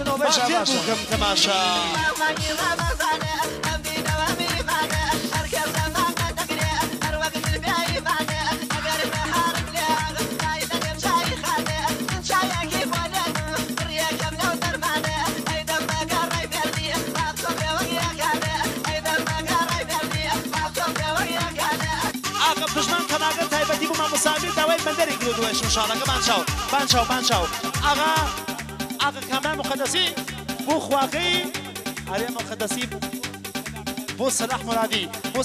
بتنو باشا باشا تماشا پشمان کماگر تایبتی بو ما مسافر دوای بندری گرو دوش مشانا بانشاو آقا کامل مقدسی بو خواقی علی مقدسی بو صلاح مرادی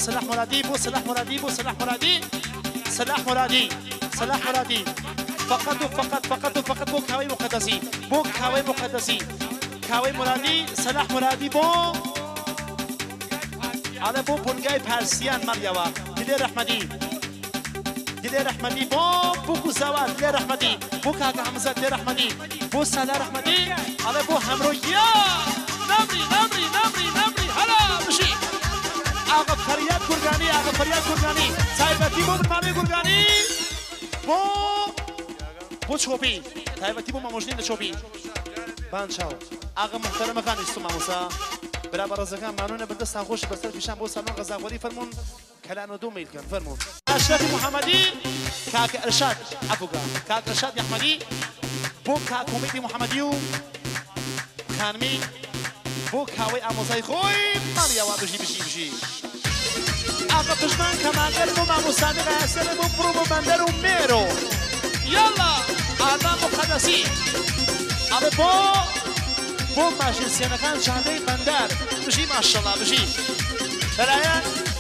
فقط بو کاوی مقدسی کاوی مرادی صلاح مرادی بو على بو بولغاي بارسيان مريوا دلير رحمدي بو كوزاوا دلير رحمدي بو كاكا حمزه دلير رحمدي بو سلا رحمدي على بو حمرو يا نمري هلا مشي آقا فرياد قرغاني صاحبتي بو برنامه قرغاني بو چوبي صاحبتي بو ماموجنين چوبي بانچاو آقا محترم خان استو ماموسا برابر رزقان مانون بردستان خوش بسر پیشان بو سالن غذاخوری فرمون کلان دو میل کن فرمون اشرف محمدی کاک ارشاد افوگا کاک ارشاد احمدی بو کاک امیدی محمدیو خانمی بو کاوی آموزای خوی مالیا و بشی آقا پشمان کمانگر بو ماموسانی غیاسر بو پرو بندر و میرو یالا آقا مقدسی آقا بو ماشین سینکان شانده بندر بشی ماشالله بشی برایان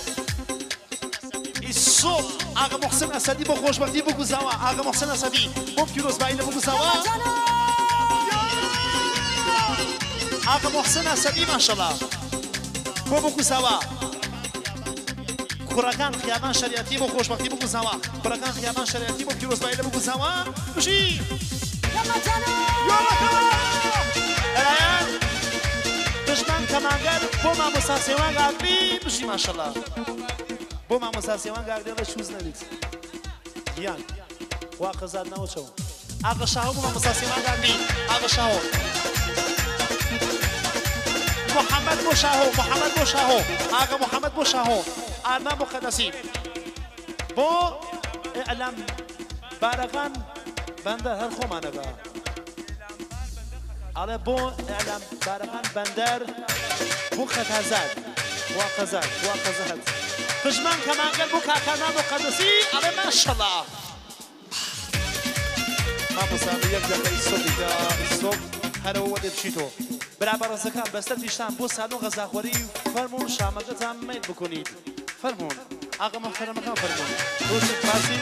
الصوت آقا محسن اسدی بو خوشبختی بو گزاوا آقا محسن اسدی بو فیروز باید بو گزاوا آقا محسن اسدی ماشالله بو گزاوا کورکان خیابان شریعتی بو خوشبختی بو گزاوا کورکان خیابان شریعتی بو فیروز باید بو گزاوا بشی برایان دشمن کمانگر بو ما مساسیوان گاگلی بشی ماشالله بو ما مساسیوان گاگلی الله شوز ندید گیان واقع زاد نوچو آقا شاهو بو ما مساسیوان گاگلی آقا شاهو محمد بو شاهو آقا محمد بو شاهو آرنا مقدسی بو اعلام بارغان بنده هر خومانگا على بو اعلام بارغان بندر بو خطازات واقزات خجمان كمان قال بو كاكانا مقدسي على ما شاء الله ما مصابي يبدا الصوب هذا هو اللي بشيتو برابر الزكام بس تفتيشتان بو سالون غزاخوري فرمون شامجتان ميل بكونيد فرمون آقا محترم كان فرمون روشك فاسي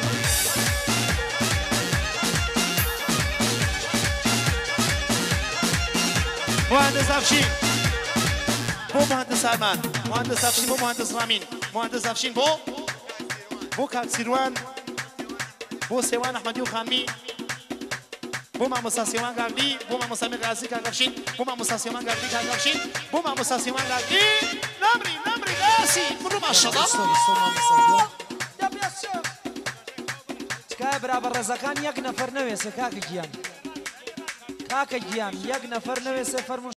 مهندس افشین بو مهندس آرمان مهندس افشین بو مهندس رامین مهندس افشین بو کاک سیروان بو سیوان احمدی و خانمی بو ماموسا سیوان گاگلی بو ماموسا میرغازی کاک افشین بو ماموسا سیوان گاگلی کاک افشین بو ماموسا سیوان گاگلی نمری قاسی برو ماشاءالله تکای برابر رزقان یک نفر نویسه کاک گیان یک نفر نویسه فرمون